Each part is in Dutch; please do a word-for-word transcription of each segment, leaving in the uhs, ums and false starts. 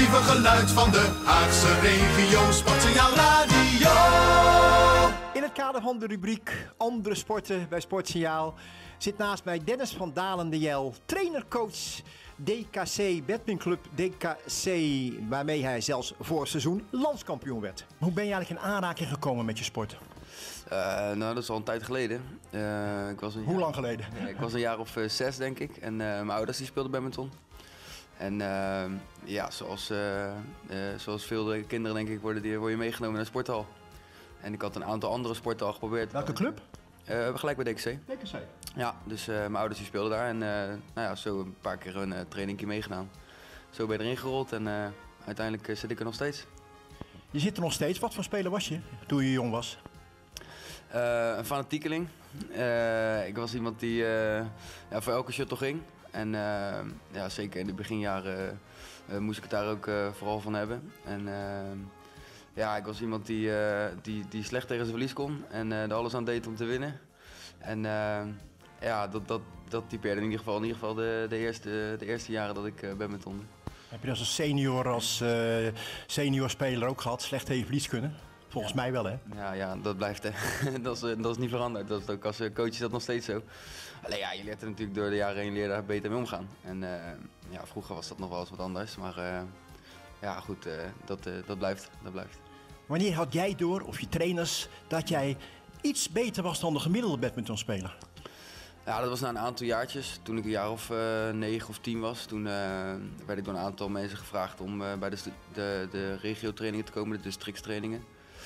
exclusieve geluid van de Haagse regio. Sportsignaal Radio. In het kader van de rubriek Andere Sporten bij Sportsignaal zit naast mij Dennis van Dalen de Jel, trainer-coach D K C, badmintonclub D K C, waarmee hij zelfs vorig seizoen landskampioen werd. Hoe ben je eigenlijk in aanraking gekomen met je sport? Uh, nou, dat is al een tijd geleden. Uh, ik was een Hoe jaar, lang geleden? Ja, ik was een jaar of uh, zes, denk ik. En uh, mijn ouders die speelden badminton. En uh, ja, zoals, uh, uh, zoals veel kinderen, denk ik, worden die, word je meegenomen naar de sporthal. En ik had een aantal andere sporten al geprobeerd. Welke club? Uh, gelijk bij D K C. D K C? Ja, dus uh, mijn ouders die speelden daar. En uh, nou ja, zo een paar keer een uh, trainingje meegedaan. Zo ben je erin gerold en uh, uiteindelijk uh, zit ik er nog steeds. Je zit er nog steeds. Wat voor speler was je toen je jong was? Uh, een fanatiekeling. Uh, ik was iemand die uh, ja, voor elke shuttle ging. En uh, ja, zeker in de beginjaren uh, moest ik het daar ook uh, vooral van hebben. En uh, ja, ik was iemand die, uh, die, die slecht tegen zijn verlies kon en uh, er alles aan deed om te winnen. En uh, ja, dat, dat, dat typeerde in ieder geval, in ieder geval de, de, eerste, de eerste jaren dat ik uh, badminton. Heb je dat als senior, als uh, senior speler ook gehad, slecht tegen verlies kunnen? Volgens ja. mij wel, hè? Ja, ja, dat blijft, hè. dat, is, dat is niet veranderd. Dat is ook als coach is dat nog steeds zo. Alleen ja, je leert er natuurlijk door de jaren heen leer daar beter mee omgaan. En uh, ja, vroeger was dat nog wel eens wat anders, maar uh, ja, goed, uh, dat, uh, dat blijft, dat blijft. Wanneer had jij door, of je trainers, dat jij iets beter was dan de gemiddelde badmintonspeler? Ja, dat was na een aantal jaartjes. Toen ik een jaar of uh, negen of tien was, toen uh, werd ik door een aantal mensen gevraagd om uh, bij de, de, de regio-trainingen te komen, de districtstrainingen.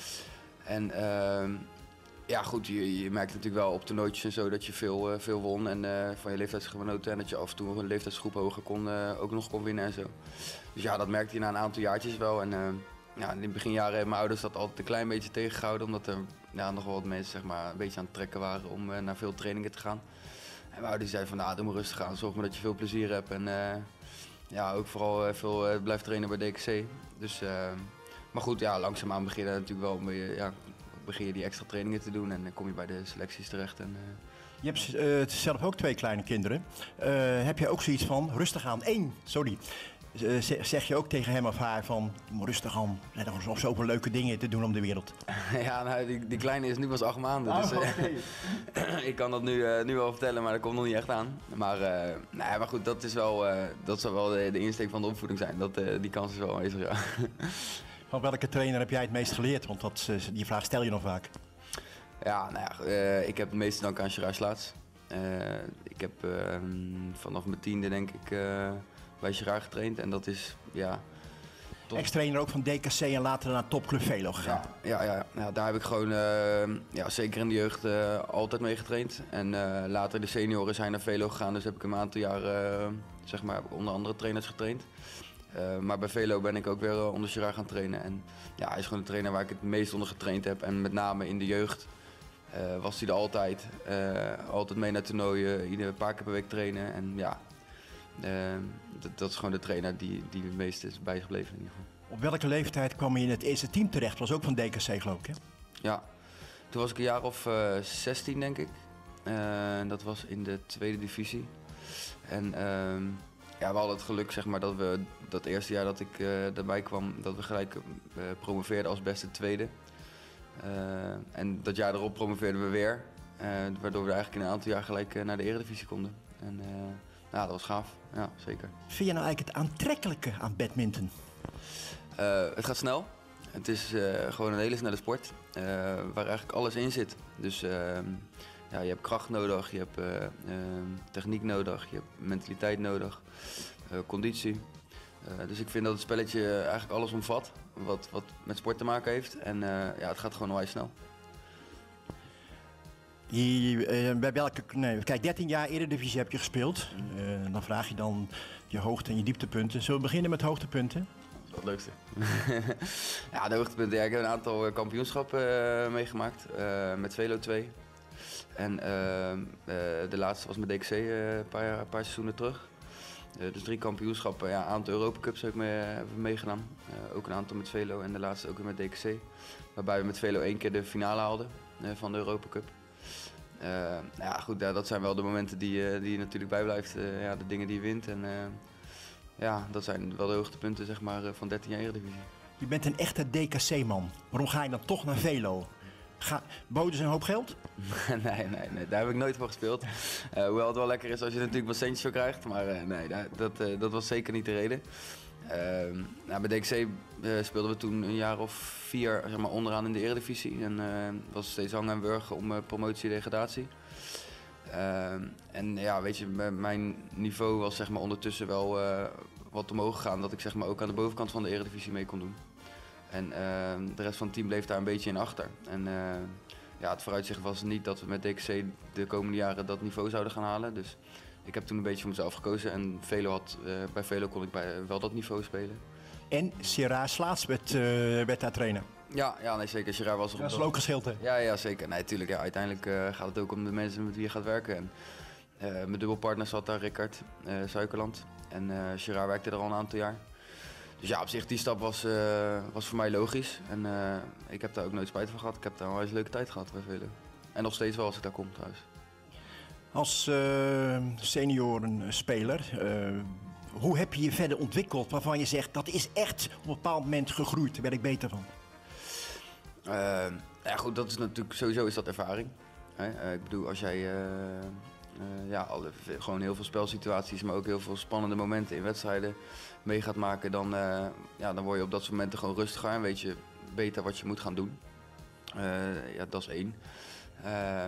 En uh, ja, goed, je, je merkt natuurlijk wel op toernooitjes en zo dat je veel, uh, veel won en uh, van je leeftijdsgenoten en dat je af en toe een leeftijdsgroep hoger kon, uh, ook nog kon winnen en zo. Dus ja, dat merkte je na een aantal jaartjes wel. En uh, ja, in de beginjaren hebben mijn ouders dat altijd een klein beetje tegengehouden, omdat er ja, nog wel wat mensen zeg maar, een beetje aan het trekken waren om uh, naar veel trainingen te gaan. En mijn ouders zeiden van, nou, doe maar rustig aan, zorg maar dat je veel plezier hebt en uh, ja, ook vooral uh, veel uh, blijf trainen bij D K C. Dus, uh, maar goed, ja, langzaamaan begin je natuurlijk wel mee, ja, begin je die extra trainingen te doen en dan kom je bij de selecties terecht. En, uh, je hebt uh, zelf ook twee kleine kinderen. Uh, heb jij ook zoiets van, rustig aan, één, sorry. Uh, zeg je ook tegen hem of haar van, rustig aan, er zijn nog zoveel leuke dingen te doen om de wereld? Ja, nou, die, die kleine is nu pas acht maanden, oh, dus uh, okay. ik kan dat nu, uh, nu wel vertellen, maar dat komt nog niet echt aan. Maar, uh, nou, maar goed, dat, is wel, uh, dat zal wel de, de insteek van de opvoeding zijn, dat, uh, die kans is wel aanwezig, ja. Van welke trainer heb jij het meest geleerd? Want dat, die vraag stel je nog vaak. Ja, nou ja, uh, ik heb het meeste dank aan Gerard Slaats. Uh, ik heb uh, vanaf mijn tiende denk ik uh, bij Gerard getraind en dat is, ja... Ex-trainer ook van D K C en later naar topclub Velo gegaan. Ja, ja, ja, ja, daar heb ik gewoon, uh, ja, zeker in de jeugd, uh, altijd mee getraind. En uh, later de senioren zijn naar Velo gegaan, dus heb ik een aantal jaren, uh, zeg maar, onder andere trainers getraind. Uh, maar bij Velo ben ik ook weer uh, onder Gerard gaan trainen. En ja, hij is gewoon de trainer waar ik het meest onder getraind heb. En met name in de jeugd uh, was hij er altijd. Uh, altijd mee naar toernooien, iedere paar keer per week trainen. En ja, uh, dat, dat is gewoon de trainer die, die het meest is bijgebleven in ieder geval. Op welke leeftijd kwam je in het eerste team terecht? Was ook van D K C geloof ik, hè? Ja, toen was ik een jaar of uh, zestien denk ik. Uh, dat was in de tweede divisie. En uh, ja, we hadden het geluk zeg maar, dat we dat eerste jaar dat ik uh, erbij kwam, dat we gelijk uh, promoveerden als beste tweede. Uh, en dat jaar erop promoveerden we weer. Uh, waardoor we eigenlijk in een aantal jaar gelijk uh, naar de eredivisie konden. En uh, ja, dat was gaaf, ja, zeker. Vind je nou eigenlijk het aantrekkelijke aan badminton? Uh, het gaat snel. Het is uh, gewoon een hele snelle sport, uh, waar eigenlijk alles in zit. Dus uh, ja, je hebt kracht nodig, je hebt uh, uh, techniek nodig, je hebt mentaliteit nodig, uh, conditie. Uh, dus ik vind dat het spelletje eigenlijk alles omvat wat, wat met sport te maken heeft. En uh, ja, het gaat gewoon onwijs snel. Je, uh, bij welke, nee, kijk, dertien jaar Eredivisie heb je gespeeld. Uh, dan vraag je dan je hoogte- en je dieptepunten. Zullen we beginnen met hoogtepunten? Dat is het leukste. Ja, de hoogtepunten. Ja, ik heb een aantal kampioenschappen uh, meegemaakt uh, met Velo twee. En uh, uh, de laatste was met D K C uh, een paar, een paar seizoenen terug. Uh, dus drie kampioenschappen. Ja, een aantal Europa Cups heb ik mee, hebben we meegedaan. Uh, ook een aantal met Velo en de laatste ook weer met D K C. Waarbij we met Velo één keer de finale haalden uh, van de Europa Cup. Uh, nou ja, goed, ja, dat zijn wel de momenten die, uh, die je natuurlijk bijblijft. Uh, ja, de dingen die je wint. En, uh, ja, dat zijn wel de hoogtepunten zeg maar, van dertien jaar Eredivisie. Je bent een echte D K C-man. Waarom ga je dan toch naar Velo? Ga, boden ze een hoop geld? nee, nee, nee, daar heb ik nooit voor gespeeld. Uh, hoewel het wel lekker is als je er natuurlijk wat centjes voor krijgt. Maar uh, nee, dat, uh, dat was zeker niet de reden. Uh, nou, bij D K C uh, speelden we toen een jaar of vier zeg maar, onderaan in de Eredivisie. En uh, het was steeds hangen en wurgen om uh, promotie en degradatie. Uh, en ja, weet je, mijn niveau was zeg maar, ondertussen wel uh, wat omhoog gegaan. Dat ik zeg maar, ook aan de bovenkant van de Eredivisie mee kon doen. En uh, de rest van het team bleef daar een beetje in achter. En uh, ja, het vooruitzicht was niet dat we met D K C de komende jaren dat niveau zouden gaan halen. Dus ik heb toen een beetje voor mezelf gekozen. En Velo had, uh, bij Velo kon ik bij, uh, wel dat niveau spelen. En Gerard Slaats werd, uh, werd daar trainer. Ja, ja nee, zeker. Gerard was er dat is wel ook geschild, hè? Ja, ja, zeker. Nee, tuurlijk, ja, uiteindelijk uh, gaat het ook om de mensen met wie je gaat werken. En, uh, mijn dubbelpartner zat daar, Rickard uh, Suikerland. En uh, Gerard werkte er al een aantal jaar. Dus ja, op zich, die stap was, uh, was voor mij logisch. En uh, ik heb daar ook nooit spijt van gehad. Ik heb daar een hele leuke tijd gehad bij Velo. En nog steeds wel als ik daar kom trouwens. Als uh, seniorenspeler, uh, hoe heb je je verder ontwikkeld waarvan je zegt dat is echt op een bepaald moment gegroeid, daar ben ik beter van? Uh, ja goed, dat is natuurlijk, sowieso is dat ervaring. Hè? Uh, ik bedoel, als jij uh, uh, ja, alle, gewoon heel veel spelsituaties, maar ook heel veel spannende momenten in wedstrijden mee gaat maken, dan, uh, ja, dan word je op dat soort momenten gewoon rustiger en weet je beter wat je moet gaan doen. Uh, ja, dat is één. Uh,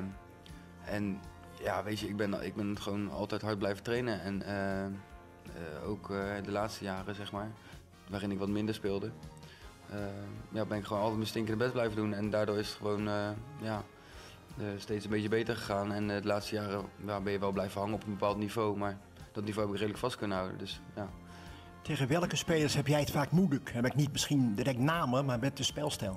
en ja, weet je, ik ben, ik ben gewoon altijd hard blijven trainen en uh, uh, ook uh, de laatste jaren, zeg maar, waarin ik wat minder speelde. Uh, ja, ben ik gewoon altijd mijn stinkende best blijven doen en daardoor is het gewoon uh, ja, uh, steeds een beetje beter gegaan. En uh, de laatste jaren ja, ben je wel blijven hangen op een bepaald niveau, maar dat niveau heb ik redelijk vast kunnen houden. Dus, ja. Tegen welke spelers heb jij het vaak moeilijk? Heb ik niet misschien direct namen, maar met de spelstijl?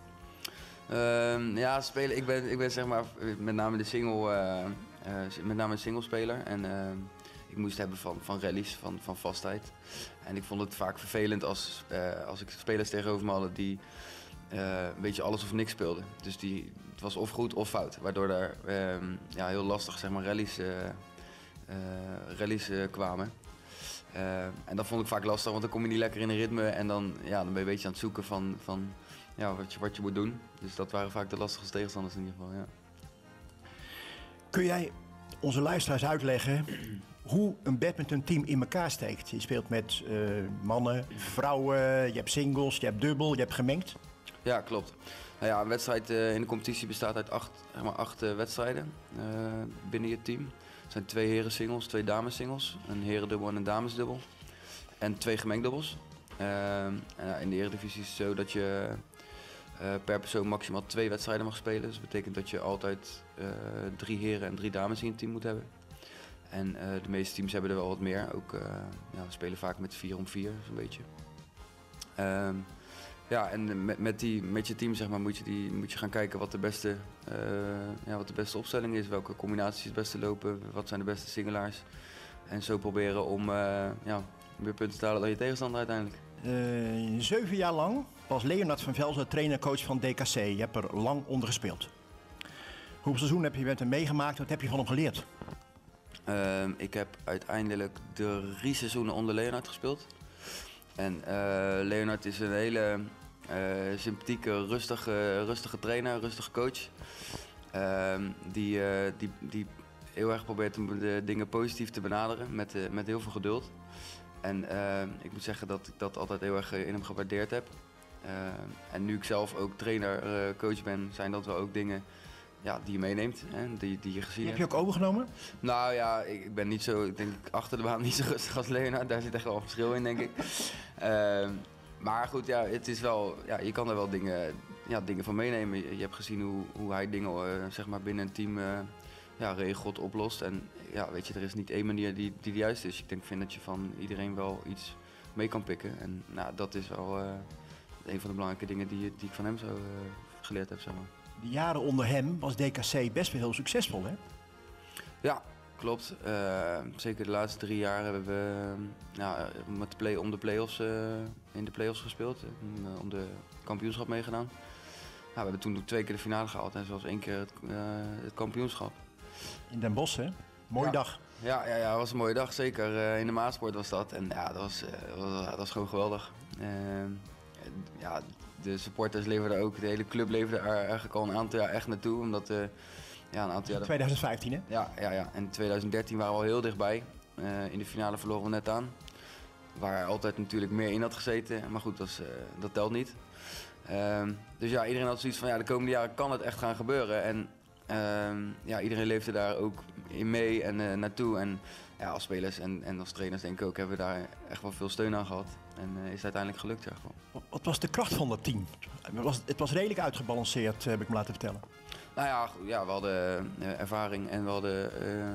Uh, ja, spelen. Ik ben, ik ben zeg maar met name de single, uh, uh, met name een singlespeler en uh, ik moest hebben van, van rallies, van, van vastheid. En ik vond het vaak vervelend als, uh, als ik spelers tegenover me had die uh, een beetje alles of niks speelden. Dus die, het was of goed of fout, waardoor daar uh, ja, heel lastig zeg maar, rallies, uh, uh, rallies uh, kwamen. Uh, en dat vond ik vaak lastig, want dan kom je niet lekker in een ritme en dan, ja, dan ben je een beetje aan het zoeken van, van ja, wat, je, wat je moet doen. Dus dat waren vaak de lastigste tegenstanders in ieder geval. Ja. Kun jij onze luisteraars uitleggen hoe een badmintonteam in elkaar steekt? Je speelt met uh, mannen, vrouwen, je hebt singles, je hebt dubbel, je hebt gemengd. Ja, klopt. Nou ja, een wedstrijd uh, in de competitie bestaat uit acht, zeg maar acht uh, wedstrijden uh, binnen je team. Er zijn twee heren singles, twee dames singles, een herendubbel en een damesdubbel. En twee gemengdubbels. Uh, uh, in de Eredivisie is het zo dat je uh, per persoon maximaal twee wedstrijden mag spelen. Dus dat betekent dat je altijd uh, drie heren en drie dames in je team moet hebben. En uh, de meeste teams hebben er wel wat meer. Ook, uh, ja, we spelen vaak met vier om vier, zo'n beetje. Uh, ja, en met, met, die, met je team zeg maar, moet, je die, moet je gaan kijken wat de, beste, uh, ja, wat de beste opstelling is. Welke combinaties het beste lopen. Wat zijn de beste singelaars. En zo proberen om uh, ja, meer punten te halen dan je tegenstander uiteindelijk. Uh, zeven jaar lang was Leonard van Velzen trainer-coach van D K C. Je hebt er lang onder gespeeld. Hoeveel seizoen heb je met hem meegemaakt? Wat heb je van hem geleerd? Uh, ik heb uiteindelijk drie seizoenen onder Leonard gespeeld. En uh, Leonard is een hele uh, sympathieke, rustige, rustige trainer, rustige coach. Uh, die, uh, die, die heel erg probeert om de dingen positief te benaderen met, uh, met heel veel geduld. En uh, ik moet zeggen dat ik dat altijd heel erg in hem gewaardeerd heb. Uh, en nu ik zelf ook trainer, uh, coach ben, zijn dat wel ook dingen ja, die je meeneemt, hè, die, die je gezien hebt. Heb je ook overgenomen? Nou ja, ik, ik ben niet zo, ik denk achter de baan niet zo rustig als Leonard. Daar zit echt wel een verschil in, denk ik. Uh, maar goed, ja, het is wel, ja, je kan er wel dingen, ja, dingen van meenemen. Je, je hebt gezien hoe, hoe hij dingen uh, zeg maar binnen een team uh, ja, regelt, oplost. En ja, weet je, er is niet één manier die, die de juiste is. Ik denk, vind dat je van iedereen wel iets mee kan pikken. En nou, dat is wel uh, een van de belangrijke dingen die, die ik van hem zo uh, geleerd heb, zeg maar. De jaren onder hem was D K C best wel heel succesvol, hè? Ja, klopt. Uh, zeker de laatste drie jaar hebben we uh, ja, met de play, om de play-offs, uh, in de play-offs gespeeld. Uh, om de kampioenschap meegedaan. Nou, we hebben toen twee keer de finale gehaald en zelfs één keer het, uh, het kampioenschap. In Den Bosch, hè? Mooie ja. dag. Ja, ja, ja, het was een mooie dag, zeker. Uh, in de Maaspoort was dat. En ja, dat was, uh, was, dat was gewoon geweldig. Uh, ja, de supporters leverden ook, de hele club leverde er eigenlijk al een aantal jaar echt naartoe. Omdat, uh, ja, een aantal jaar... twintig vijftien, hè? Ja, ja, ja. En in twintig dertien waren we al heel dichtbij. Uh, in de finale verloren we net aan. Waar altijd natuurlijk meer in had gezeten. Maar goed, dat, is, uh, dat telt niet. Uh, dus ja, iedereen had zoiets van, ja, de komende jaren kan het echt gaan gebeuren. En uh, ja, iedereen leefde daar ook in mee en uh, naartoe. En ja, als spelers en, en als trainers denk ik ook, hebben we daar echt wel veel steun aan gehad. En uh, is het uiteindelijk gelukt, ja, gewoon. Wat was de kracht van dat team? Het was, het was redelijk uitgebalanceerd, heb ik me laten vertellen. Nou ja, ja we hadden uh, ervaring en we hadden uh, uh,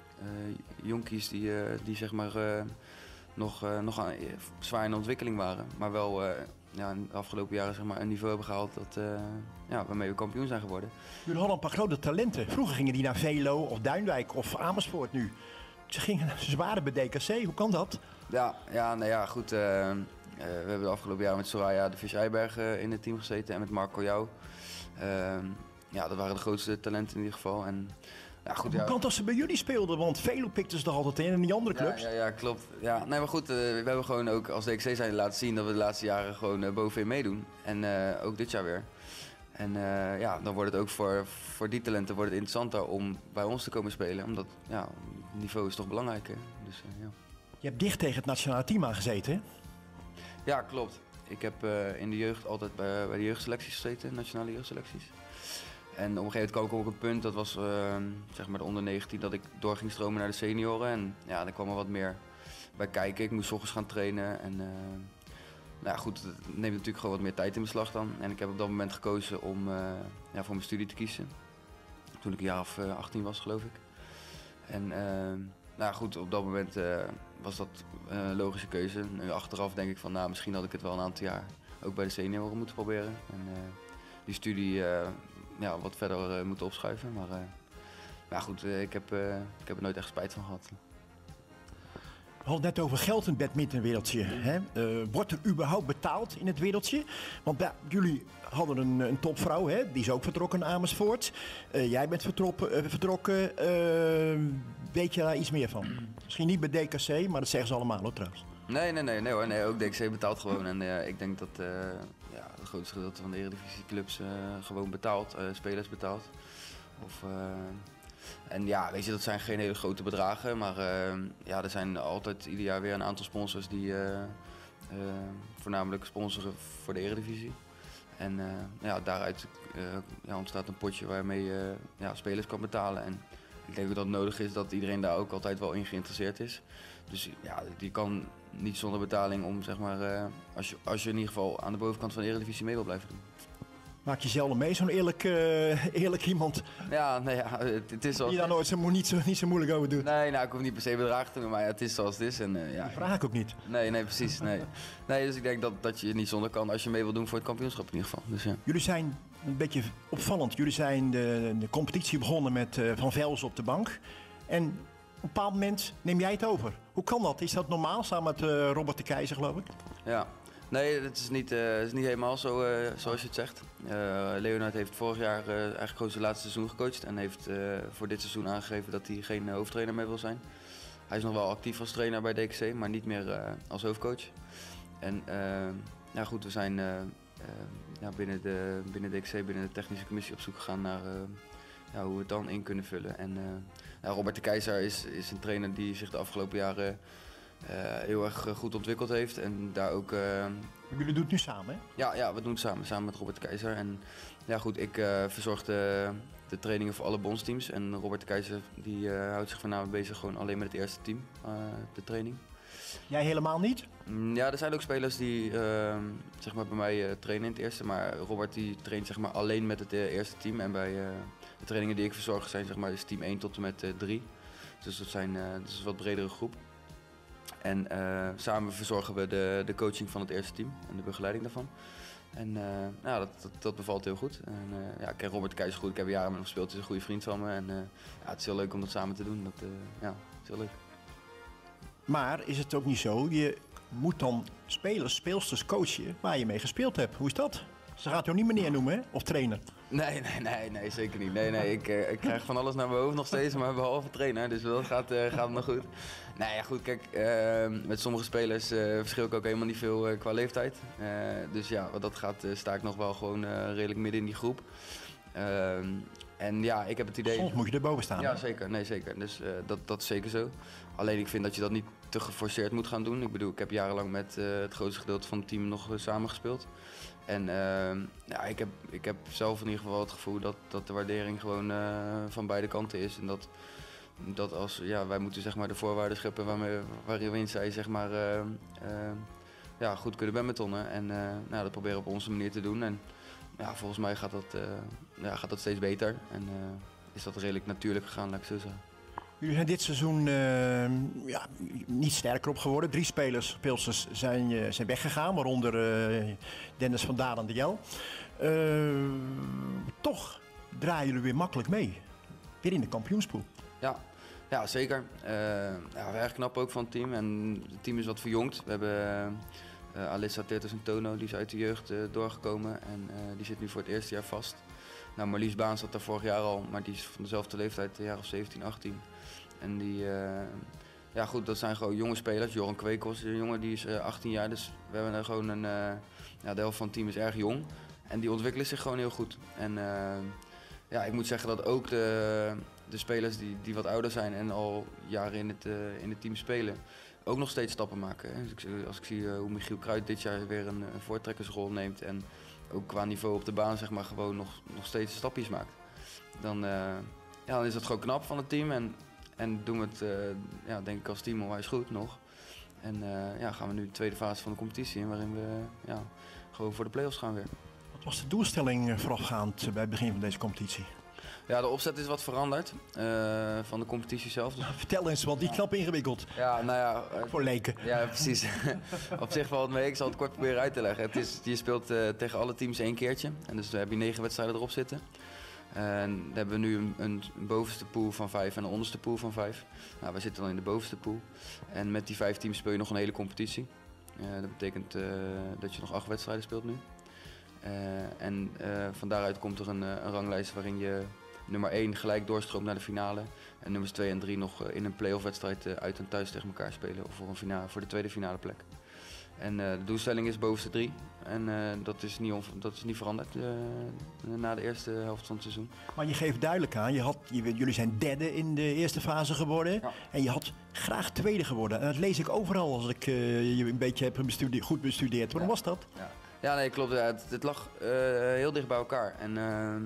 jonkies die, uh, die zeg maar uh, nog, uh, nog aan, uh, zwaar in de ontwikkeling waren. Maar wel uh, ja, in de afgelopen jaren zeg maar, een niveau hebben gehaald dat, uh, ja, waarmee we kampioen zijn geworden. Jullie hadden een paar grote talenten. Vroeger gingen die naar Velo of Duinwijk of Amersfoort nu. Ze gingen ze waren bij D K C, hoe kan dat? Ja, ja, nou ja, goed. Uh, uh, we hebben de afgelopen jaren met Soraya de Vis Eiberg uh, in het team gezeten en met Marco Jou. Uh, ja, dat waren de grootste talenten in ieder geval. En, ja, goed, hoe ja. kan dat ze bij jullie speelden? Want Velo pikten ze er altijd in en die andere clubs. Ja, ja, ja klopt. Ja, nee, maar goed, uh, we hebben gewoon ook als D K C zijn laten zien dat we de laatste jaren gewoon uh, bovenin meedoen. En uh, ook dit jaar weer. En uh, ja, dan wordt het ook voor, voor die talenten wordt het interessanter om bij ons te komen spelen. Omdat, ja, het niveau is toch belangrijk, hè? Dus, uh, ja. Je hebt dicht tegen het nationale team aangezeten, hè? Ja, klopt. Ik heb uh, in de jeugd altijd bij, bij de jeugdselecties gezeten, nationale jeugdselecties. En op een gegeven moment kwam ik op een punt, dat was uh, zeg maar de onder negentien, dat ik door ging stromen naar de senioren. En ja, daar kwam er wat meer bij kijken. Ik moest 's ochtends gaan trainen en... Uh, Nou ja, goed, het neemt natuurlijk gewoon wat meer tijd in beslag dan. En ik heb op dat moment gekozen om uh, ja, voor mijn studie te kiezen. Toen ik een jaar of uh, achttien was, geloof ik. En uh, nou ja, goed, op dat moment uh, was dat uh, een logische keuze. Nu achteraf denk ik van, nou, misschien had ik het wel een aantal jaar ook bij de senioren moeten proberen. En uh, die studie uh, ja, wat verder uh, moeten opschuiven. Maar uh, ja, goed, uh, ik, heb, uh, ik heb er nooit echt spijt van gehad. We hadden het net over geld in het badmintonwereldje. Hè? Uh, wordt er überhaupt betaald in het wereldje? Want ja, jullie hadden een, een topvrouw, hè? Die is ook vertrokken naar Amersfoort. Uh, jij bent vertrokken. Uh, vertrokken. Uh, weet je daar iets meer van? Misschien niet bij D K C, maar dat zeggen ze allemaal hoor, trouwens. Nee, nee, nee, nee hoor. Nee, ook D K C betaalt gewoon. En uh, ik denk dat uh, ja, het grootste gedeelte van de Eredivisieclubs uh, gewoon betaalt. Uh, spelers betaalt. Of... Uh, En ja, weet je, dat zijn geen hele grote bedragen, maar uh, ja, er zijn altijd ieder jaar weer een aantal sponsors die uh, uh, voornamelijk sponsoren voor de Eredivisie. En uh, ja, daaruit uh, ja, ontstaat een potje waarmee je uh, ja, spelers kan betalen. En ik denk dat het nodig is dat iedereen daar ook altijd wel in geïnteresseerd is. Dus ja, die kan niet zonder betaling om, zeg maar, uh, als, je, als je in ieder geval aan de bovenkant van de Eredivisie mee wil blijven doen. Maak je zelden mee, zo'n eerlijk, uh, eerlijk iemand. Ja, nee, ja, het, het is zoals... Die daar nooit zo, niet, zo, niet zo moeilijk over doet. Nee, nou, ik hoef niet per se bedragen te doen, maar ja, het is zoals het is. En, uh, ja. Dat vraag ik ook niet. Nee, nee, precies. Nee. Nee, dus ik denk dat, dat je niet zonder kan als je mee wil doen voor het kampioenschap in ieder geval. Dus, ja. Jullie zijn een beetje opvallend. Jullie zijn de, de competitie begonnen met uh, Van Velzen op de bank. En op een bepaald moment neem jij het over. Hoe kan dat? Is dat normaal, samen met uh, Robert de Keizer, geloof ik? Ja. Nee, het is niet, uh, het is niet helemaal zo uh, zoals je het zegt. Uh, Leonard heeft vorig jaar uh, eigenlijk gewoon zijn laatste seizoen gecoacht. En heeft uh, voor dit seizoen aangegeven dat hij geen uh, hoofdtrainer meer wil zijn. Hij is nog wel actief als trainer bij D K C, maar niet meer uh, als hoofdcoach. En uh, ja, goed, we zijn uh, uh, ja, binnen, de, binnen D K C, binnen de technische commissie op zoek gegaan naar uh, ja, hoe we het dan in kunnen vullen. En uh, ja, Robert de Keizer is, is een trainer die zich de afgelopen jaren uh, heel erg goed ontwikkeld heeft. En daar ook... Uh, Jullie doen het nu samen, hè? Ja, ja, we doen het samen, samen met Robert de Keizer. En ja, goed, ik uh, verzorg de, de trainingen voor alle bondsteams. En Robert de Keizer die uh, houdt zich voornamelijk bezig gewoon alleen met het eerste team, uh, de training. Jij helemaal niet? Mm, ja, er zijn ook spelers die uh, zeg maar bij mij uh, trainen in het eerste. Maar Robert die traint zeg maar alleen met het uh, eerste team. En bij uh, de trainingen die ik verzorg zijn zeg maar dus team één tot en met drie. Dus dat zijn uh, dus een wat bredere groep. En uh, samen verzorgen we de, de coaching van het eerste team en de begeleiding daarvan. En uh, nou, dat, dat, dat bevalt heel goed. En, uh, ja, ik ken Robert de Keizer goed, ik heb jaren met hem gespeeld, hij is een goede vriend van me. En uh, ja, het is heel leuk om dat samen te doen, dat, uh, ja, het is heel leuk. Maar is het ook niet zo, je moet dan spelers, speelsters coachen waar je mee gespeeld hebt. Hoe is dat? Ze gaat jou niet meneer noemen, hè? Of trainer? Nee, nee, nee, nee, zeker niet. Nee, nee, ik, uh, ik krijg van alles naar mijn hoofd nog steeds, maar behalve trainer. Dus dat gaat, uh, gaat nog goed. Nee, ja, goed, kijk, uh, met sommige spelers uh, verschil ik ook helemaal niet veel uh, qua leeftijd. Uh, dus ja, wat dat gaat, uh, sta ik nog wel gewoon uh, redelijk midden in die groep. Uh, en ja, ik heb het idee... Soms moet je erboven staan. Ja, zeker. Nee, zeker. Dus uh, dat, dat is zeker zo. Alleen ik vind dat je dat niet te geforceerd moet gaan doen. Ik bedoel, ik heb jarenlang met uh, het grootste gedeelte van het team nog uh, samengespeeld. En uh, ja, ik, heb, ik heb zelf in ieder geval het gevoel dat, dat de waardering gewoon uh, van beide kanten is. En dat, dat als, ja, wij moeten zeg maar de voorwaarden scheppen waarmee, waarin zij zeg maar, uh, uh, ja, goed kunnen badmintonnen. En uh, nou, dat proberen we op onze manier te doen. En ja, volgens mij gaat dat, uh, ja, gaat dat steeds beter. En uh, is dat redelijk natuurlijk gegaan, laat ik zo zeggen. Jullie zijn dit seizoen uh, ja, niet sterker op geworden. Drie spelers, Pilsers, zijn, uh, zijn weggegaan, waaronder uh, Dennis van Dalen de Jel. Uh, toch draaien jullie weer makkelijk mee. Weer in de kampioenspool. Ja, ja zeker. Uh, ja, erg knap ook van het team. En het team is wat verjongd. We hebben uh, Alissa Tertes en Tono, die is uit de jeugd uh, doorgekomen. En uh, die zit nu voor het eerste jaar vast. Nou, Marlies Baan zat daar vorig jaar al, maar die is van dezelfde leeftijd, een jaar of zeventien, achttien. En die, uh, ja goed, dat zijn gewoon jonge spelers. Joran Kwekels, een jongen die is uh, achttien jaar, dus we hebben er gewoon een, uh, ja, de helft van het team is erg jong. En die ontwikkelen zich gewoon heel goed. En uh, ja, ik moet zeggen dat ook de, de spelers die, die wat ouder zijn en al jaren in het, uh, in het team spelen, ook nog steeds stappen maken. Dus ik, als ik zie uh, hoe Michiel Kruijt dit jaar weer een, een voortrekkersrol neemt en ook qua niveau op de baan zeg maar gewoon nog, nog steeds stapjes maakt, dan, uh, ja, dan is dat gewoon knap van het team. En, en doen we het, uh, ja, denk ik als team onwijs goed nog. En uh, ja, gaan we nu de tweede fase van de competitie in, waarin we uh, ja, gewoon voor de play-offs gaan weer. Wat was de doelstelling voorafgaand bij het begin van deze competitie? Ja, de opzet is wat veranderd uh, van de competitie zelf. Dus... Vertel eens, want die knap ingewikkeld. Ja, nou ja. Uh, voor leken. Ja, precies. Op zich valt het mee. Ik zal het kort proberen uit te leggen. Het is, je speelt uh, tegen alle teams één keertje. En dus dan heb je negen wedstrijden erop zitten. En dan hebben we nu een, een bovenste pool van vijf en een onderste pool van vijf. Nou, wij zitten dan in de bovenste pool. En met die vijf teams speel je nog een hele competitie. Uh, dat betekent uh, dat je nog acht wedstrijden speelt nu. Uh, en uh, van daaruit komt er een, uh, een ranglijst waarin je nummer één gelijk doorstroomt naar de finale. En nummers twee en drie nog uh, in een play-off wedstrijd uh, uit en thuis tegen elkaar spelen. Of voor, een finale, voor de tweede finale plek. En uh, de doelstelling is bovenste drie. En uh, dat, is niet dat is niet veranderd uh, na de eerste helft van het seizoen. Maar je geeft duidelijk aan, je had, je, jullie zijn derde in de eerste fase geworden. Ja. En je had graag tweede geworden. En dat lees ik overal als ik uh, je een beetje heb bestudeerd, goed bestudeerd. Waarom ja. was dat? Ja, ja nee, klopt. Ja, het, het lag uh, heel dicht bij elkaar. En, uh,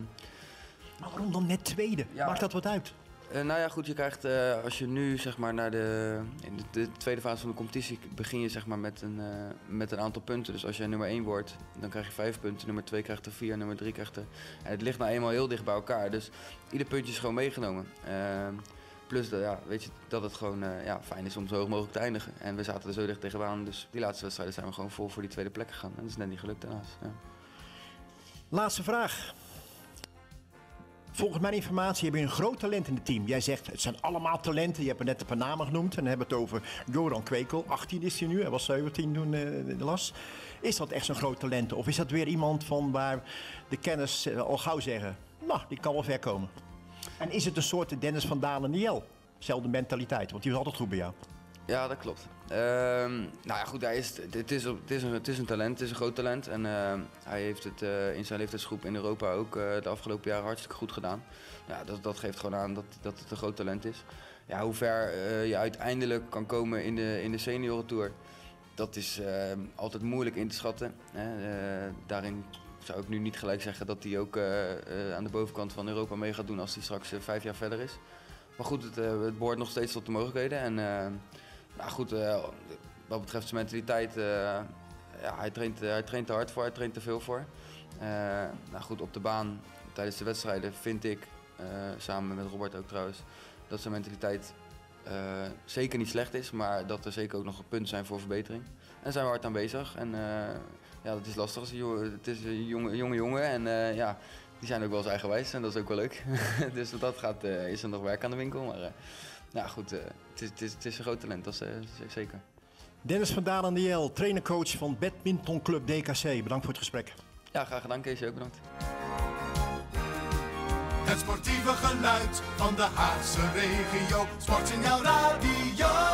maar waarom dan net tweede? Ja. Maakt dat wat uit? Uh, nou ja, goed, je krijgt, uh, als je nu zeg maar naar de, in de, de tweede fase van de competitie begin je zeg maar met een, uh, met een aantal punten. Dus als jij nummer één wordt, dan krijg je vijf punten, nummer twee krijgt er vier, nummer drie krijgt er... En het ligt nou eenmaal heel dicht bij elkaar, dus ieder puntje is gewoon meegenomen. Uh, plus, de, ja, weet je, dat het gewoon uh, ja, fijn is om zo hoog mogelijk te eindigen. En we zaten er zo dicht tegenaan, dus die laatste wedstrijden zijn we gewoon vol voor die tweede plek gegaan. En dat is net niet gelukt daarnaast. Ja. Laatste vraag. Volgens mijn informatie heb je een groot talent in het team. Jij zegt, het zijn allemaal talenten. Je hebt er net een paar namen genoemd. En dan hebben we het over Joran Kwekel. achttien is hij nu, hij was zeventien toen uh, de las. Is dat echt zo'n groot talent? Of is dat weer iemand van waar de kenners uh, al gauw zeggen, nou, die kan wel ver komen? En is het een soort Dennis van Dalen de Jel? Zelfde mentaliteit, want die was altijd goed bij jou. Ja, dat klopt. Uh, nou ja, goed, hij is, het, is, het, is een, het is een talent, het is een groot talent. En uh, hij heeft het uh, in zijn leeftijdsgroep in Europa ook uh, de afgelopen jaren hartstikke goed gedaan. Ja, dat, dat geeft gewoon aan dat, dat het een groot talent is. Ja, hoe ver uh, je uiteindelijk kan komen in de, in de seniorentour, dat is uh, altijd moeilijk in te schatten. Hè. Uh, daarin zou ik nu niet gelijk zeggen dat hij ook uh, uh, aan de bovenkant van Europa mee gaat doen als hij straks uh, vijf jaar verder is. Maar goed, het, uh, het behoort nog steeds tot de mogelijkheden. En, uh, nou goed, uh, wat betreft zijn mentaliteit, uh, ja, hij, traint, uh, hij traint er hard voor, hij traint er veel voor. Uh, nou goed, op de baan tijdens de wedstrijden vind ik, uh, samen met Robert ook trouwens, dat zijn mentaliteit uh, zeker niet slecht is, maar dat er zeker ook nog punten zijn voor verbetering. En daar zijn we hard aan bezig. En uh, ja, dat is lastig als een jongen, het is een jonge jonge jongen en uh, ja, die zijn ook wel eens eigenwijs en dat is ook wel leuk. Dus wat dat gaat, uh, is er nog werk aan de winkel. Maar uh, nou goed, uh, het, is, het, is, het is een groot talent, dat is uh, zeker. Dennis van Dalen de Jel, trainercoach van Badmintonclub D K C. Bedankt voor het gesprek. Ja, graag gedaan Kees, ook bedankt. Het sportieve geluid van de Haagse regio. Sportsignaal Radio.